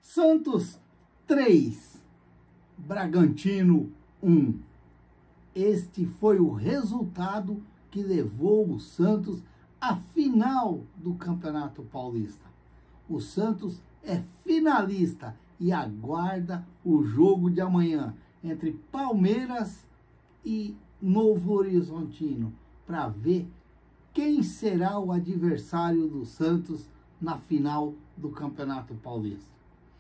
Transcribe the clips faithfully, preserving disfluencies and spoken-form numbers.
Santos três, Bragantino um. Este foi o resultado que levou o Santos à final do Campeonato Paulista. O Santos é finalista e aguarda o jogo de amanhã entre Palmeiras e Novo Horizontino para ver quem será o adversário do Santos na final do Campeonato Paulista.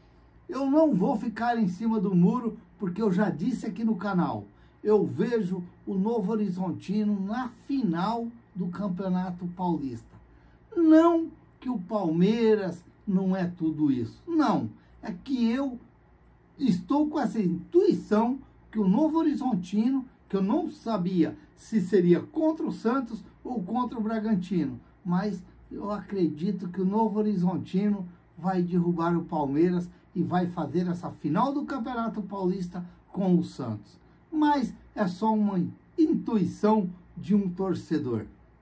Eu não vou ficar em cima do muro, porque eu já disse aqui no canal, eu vejo o Novo Horizontino na final do Campeonato Paulista. Não que o Palmeiras não é tudo isso, não. É que eu estou com essa intuição que o Novo Horizontino, que eu não sabia se seria contra o Santos ou contra o Bragantino, mas eu acredito que o Novo Horizontino vai derrubar o Palmeiras e vai fazer essa final do Campeonato Paulista com o Santos. Mas é só uma intuição de um torcedor.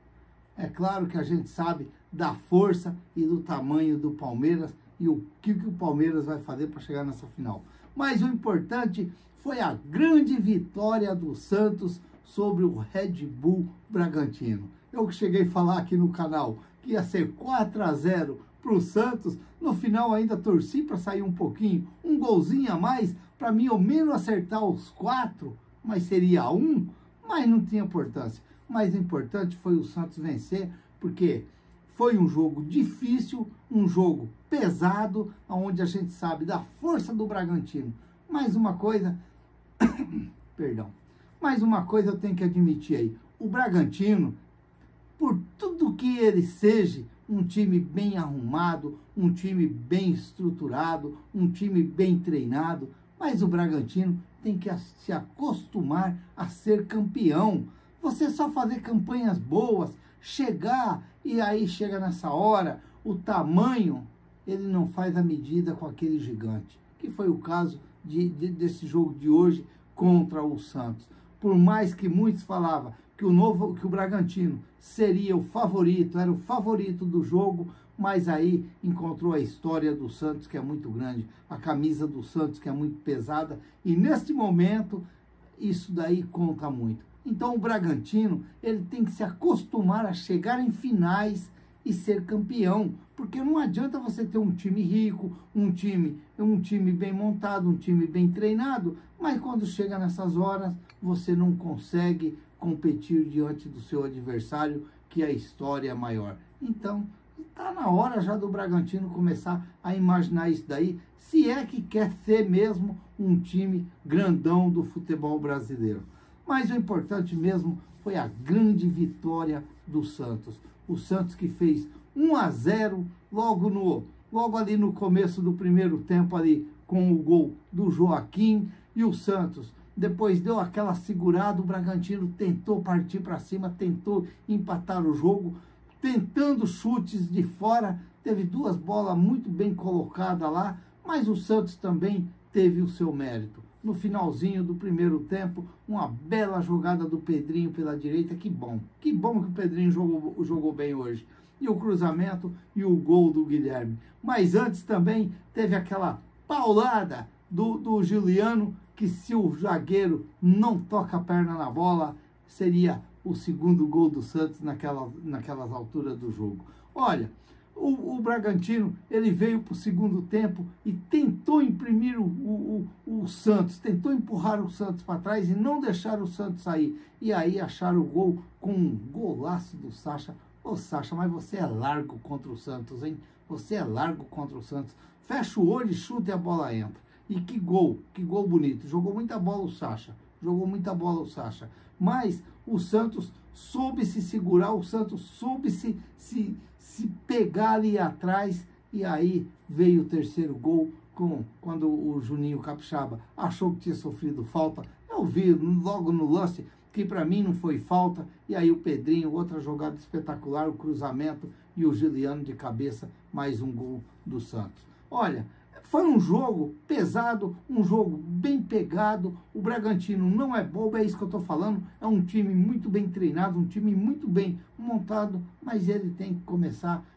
É claro que a gente sabe da força e do tamanho do Palmeiras e o que, que o Palmeiras vai fazer para chegar nessa final. Mas o importante foi a grande vitória do Santos sobre o Red Bull Bragantino. Eu que cheguei a falar aqui no canal que ia ser quatro a zero para o Santos, no final ainda torci para sair um pouquinho, um golzinho a mais, para mim ao menos acertar os quatro, mas seria um, mas não tinha importância. O mais importante foi o Santos vencer, porque foi um jogo difícil, um jogo pesado, onde a gente sabe da força do Bragantino. Mais uma coisa, perdão, mais uma coisa eu tenho que admitir aí, o Bragantino, por tudo que ele seja, um time bem arrumado, um time bem estruturado, um time bem treinado, mas o Bragantino tem que se acostumar a ser campeão. Você só fazer campanhas boas, chegar e aí chega nessa hora, o tamanho, ele não faz a medida com aquele gigante, que foi o caso de, de, desse jogo de hoje contra o Santos. Por mais que muitos falavam que o, novo, que o Bragantino seria o favorito, era o favorito do jogo, mas aí encontrou a história do Santos, que é muito grande, a camisa do Santos, que é muito pesada, e neste momento, isso daí conta muito. Então o Bragantino, ele tem que se acostumar a chegar em finais e ser campeão, porque não adianta você ter um time rico, um time, um time bem montado, um time bem treinado, mas quando chega nessas horas, você não consegue competir diante do seu adversário, que a história é maior. Então, está na hora já do Bragantino começar a imaginar isso daí, se é que quer ser mesmo um time grandão do futebol brasileiro. Mas o importante mesmo foi a grande vitória do Santos. O Santos que fez um a zero logo, no, logo ali no começo do primeiro tempo, ali com o gol do Joaquim, e o Santos depois deu aquela segurada, o Bragantino tentou partir para cima, tentou empatar o jogo, tentando chutes de fora, teve duas bolas muito bem colocadas lá, mas o Santos também teve o seu mérito. No finalzinho do primeiro tempo, uma bela jogada do Pedrinho pela direita, que bom, que bom que o Pedrinho jogou, jogou bem hoje. E o cruzamento e o gol do Guilherme. Mas antes também teve aquela paulada do, do Juliano, que se o zagueiro não toca a perna na bola, seria o segundo gol do Santos naquela, naquelas alturas do jogo. Olha, o, o Bragantino, ele veio para o segundo tempo e tentou imprimir o, o, o, o Santos, tentou empurrar o Santos para trás e não deixar o Santos sair. E aí acharam o gol com um golaço do Sacha. Ô Sacha, mas você é largo contra o Santos, hein? Você é largo contra o Santos. Fecha o olho e chuta e a bola entra. E que gol, que gol bonito. Jogou muita bola o Sacha. Jogou muita bola o Sacha. Mas o Santos soube se segurar, o Santos soube se, se, se pegar ali atrás. E aí veio o terceiro gol, com, quando o Juninho Capixaba achou que tinha sofrido falta. Eu vi logo no lance que para mim não foi falta. E aí o Pedrinho, outra jogada espetacular, o cruzamento e o Juliano de cabeça, mais um gol do Santos. Olha, foi um jogo pesado, um jogo bem pegado. O Bragantino não é bobo, é isso que eu estou falando. É um time muito bem treinado, um time muito bem montado, mas ele tem que começar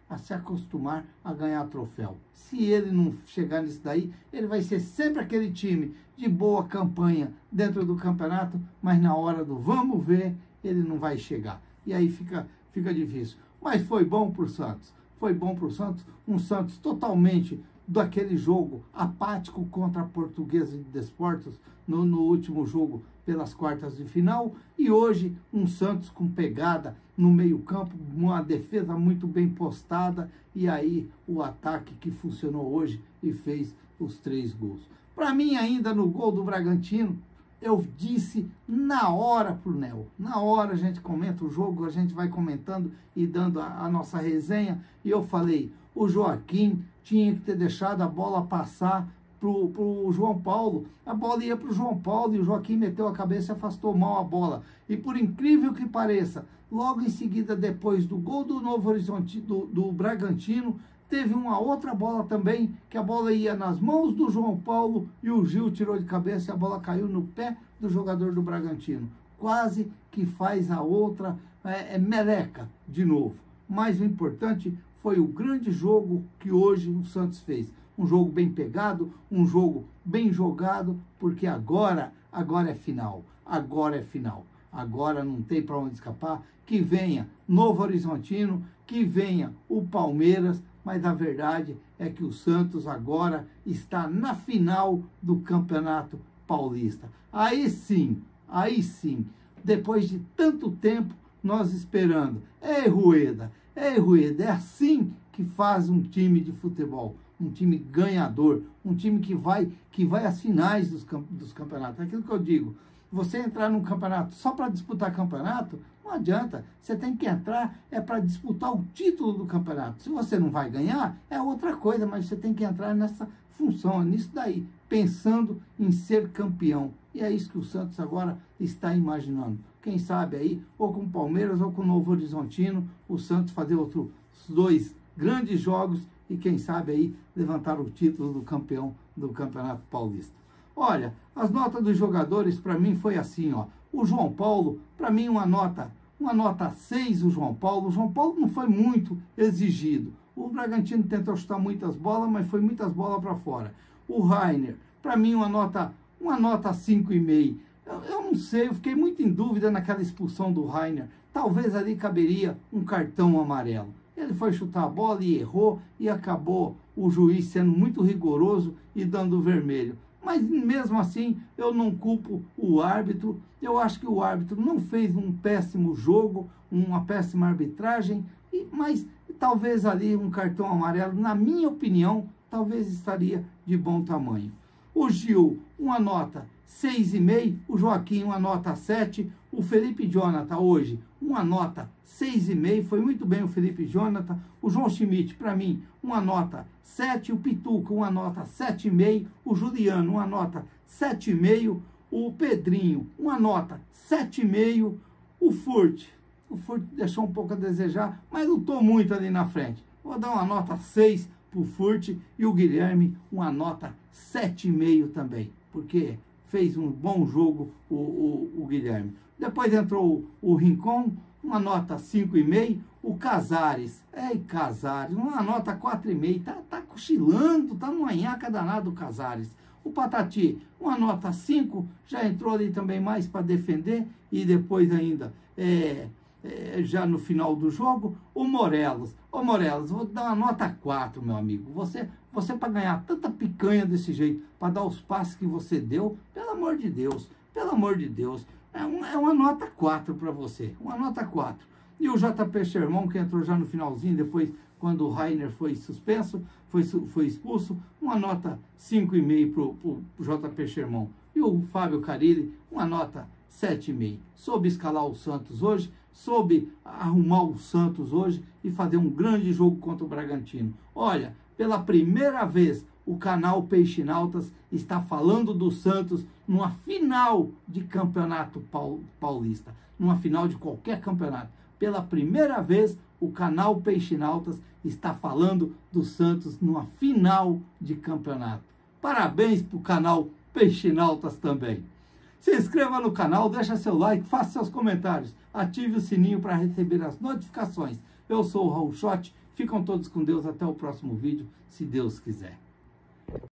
a se acostumar a ganhar troféu. Se ele não chegar nisso daí, ele vai ser sempre aquele time de boa campanha dentro do campeonato, mas na hora do vamos ver, ele não vai chegar. E aí fica, fica difícil. Mas foi bom para o Santos. Foi bom para o Santos. Um Santos totalmente daquele jogo apático contra a Portuguesa de Desportos no, no último jogo pelas quartas de final. E hoje um Santos com pegada no meio campo, uma defesa muito bem postada. E aí o ataque que funcionou hoje e fez os três gols. Para mim, ainda no gol do Bragantino, eu disse na hora pro Nel. Na hora a gente comenta o jogo, a gente vai comentando e dando a, a nossa resenha. E eu falei, o Joaquim tinha que ter deixado a bola passar pro, pro João Paulo. A bola ia pro João Paulo e o Joaquim meteu a cabeça e afastou mal a bola. E por incrível que pareça, logo em seguida, depois do gol do Novo Horizonte, do, do Bragantino, teve uma outra bola também, que a bola ia nas mãos do João Paulo e o Gil tirou de cabeça e a bola caiu no pé do jogador do Bragantino. Quase que faz a outra é, é meleca de novo. Mas o importante foi o grande jogo que hoje o Santos fez. Um jogo bem pegado, um jogo bem jogado, porque agora, agora é final. Agora é final. Agora não tem para onde escapar. Que venha Novo Horizontino, que venha o Palmeiras, mas a verdade é que o Santos agora está na final do Campeonato Paulista. Aí sim, aí sim, depois de tanto tempo nós esperando. Ei, Rueda, ei, Rueda, é assim que faz um time de futebol, um time ganhador, um time que vai, que vai às finais dos, dos campeonatos. É aquilo que eu digo, você entrar num campeonato só para disputar campeonato, não adianta. Você tem que entrar é para disputar o título do campeonato. Se você não vai ganhar, é outra coisa, mas você tem que entrar nessa função, nisso daí, pensando em ser campeão. E é isso que o Santos agora está imaginando. Quem sabe aí, ou com o Palmeiras ou com o Novo Horizontino, o Santos fazer outros dois grandes jogos e quem sabe aí levantar o título do campeão do Campeonato Paulista. Olha, as notas dos jogadores para mim foi assim, ó. O João Paulo, para mim uma nota, uma nota seis o João Paulo. O João Paulo não foi muito exigido. O Bragantino tentou chutar muitas bolas, mas foi muitas bolas para fora. O Rainer, para mim uma nota, uma nota cinco e meio. Eu, eu não sei, eu fiquei muito em dúvida naquela expulsão do Rainer. Talvez ali caberia um cartão amarelo. Ele foi chutar a bola e errou e acabou o juiz sendo muito rigoroso e dando vermelho. Mas mesmo assim, eu não culpo o árbitro. Eu acho que o árbitro não fez um péssimo jogo, uma péssima arbitragem, e, mas talvez ali um cartão amarelo, na minha opinião, talvez estaria de bom tamanho. O Gil, uma nota seis e meio, o Joaquim, uma nota sete, o Felipe Jonathan hoje, uma nota seis e meio, foi muito bem o Felipe Jonathan, o João Schmidt, para mim, uma nota sete, o Pituca, uma nota sete e meio, o Juliano, uma nota sete e meio, o Pedrinho, uma nota sete e meio, o Furt, o Furt deixou um pouco a desejar, mas lutou muito ali na frente. Vou dar uma nota seis para o Furt e o Guilherme, uma nota sete e meio também, porque fez um bom jogo o, o, o Guilherme. Depois entrou o, o Rincon, uma nota cinco e meio. O Casares, ei, Casares, uma nota quatro e meio. Tá, tá cochilando, tá numa nhaca danada o Casares. O Patati, uma nota cinco, já entrou ali também mais para defender. E depois ainda, é, é, já no final do jogo, o Morelos. Ô Morelos, vou dar uma nota quatro, meu amigo. Você, você para ganhar tanta picanha desse jeito, para dar os passes que você deu, pelo amor de Deus, pelo amor de Deus, é, um, é uma nota quatro para você, uma nota quatro. E o J P Sherman, que entrou já no finalzinho, depois quando o Rainer foi suspenso, foi, foi expulso, uma nota cinco e meio para o J P Sherman. E o Fábio Carille, uma nota sete e meio. Soube escalar o Santos hoje, soube arrumar o Santos hoje e fazer um grande jogo contra o Bragantino. Olha, pela primeira vez o canal Peixinautas está falando do Santos numa final de campeonato paulista, numa final de qualquer campeonato. Pela primeira vez o canal Peixinautas está falando do Santos numa final de campeonato. Parabéns para o canal Peixinautas também. Se inscreva no canal, deixa seu like, faça seus comentários, ative o sininho para receber as notificações. Eu sou o Raul Schott, Ficam todos com Deus, até o próximo vídeo, se Deus quiser.